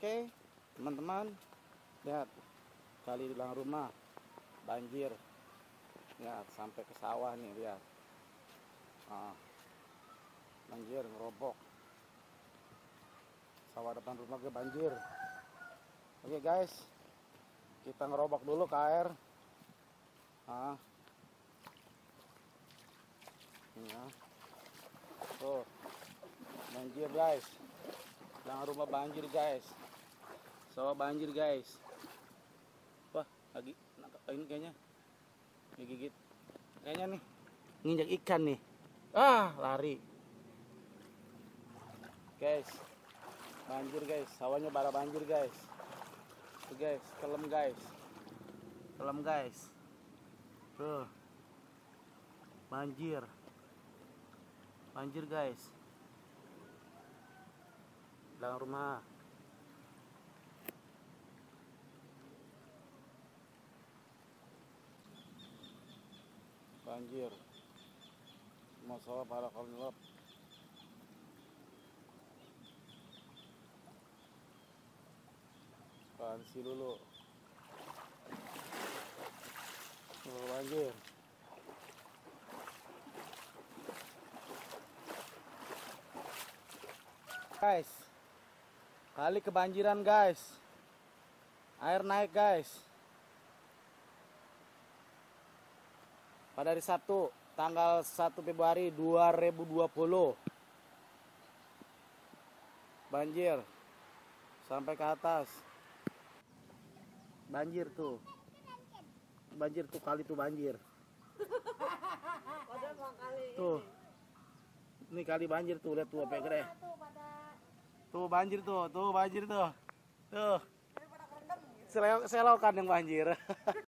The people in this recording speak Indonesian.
Oke, teman-teman, lihat kali di belakang rumah banjir. Lihat sampai ke sawah nih, lihat. Banjir ngerobok. Sawah depan rumah gue banjir. Oke guys, kita ngerobok dulu ke air. Ya. Tuh, banjir guys. Belakang rumah banjir guys. Sawah banjir guys. Wah, lagi ini kayaknya gigit. Kayaknya nih nginjak ikan nih. Lari. Guys. Banjir guys, sawahnya bara banjir guys. Tuh guys, kelem guys. Kelem guys. Tuh. Banjir. Banjir guys. Belakang rumah. Banjir. Semua sawah pada kelelep. Pansi dulu. Banjir. Guys, kali kebanjiran guys. Air naik guys. Pada hari Sabtu, tanggal 1 Februari 2020. Banjir sampai ke atas. Banjir tuh. Banjir tuh, kali tuh banjir. Tuh. Ini kali banjir tuh, lihat tuh apa gede. Tuh banjir tuh, banjir tuh. Tuh. Selokan yang banjir.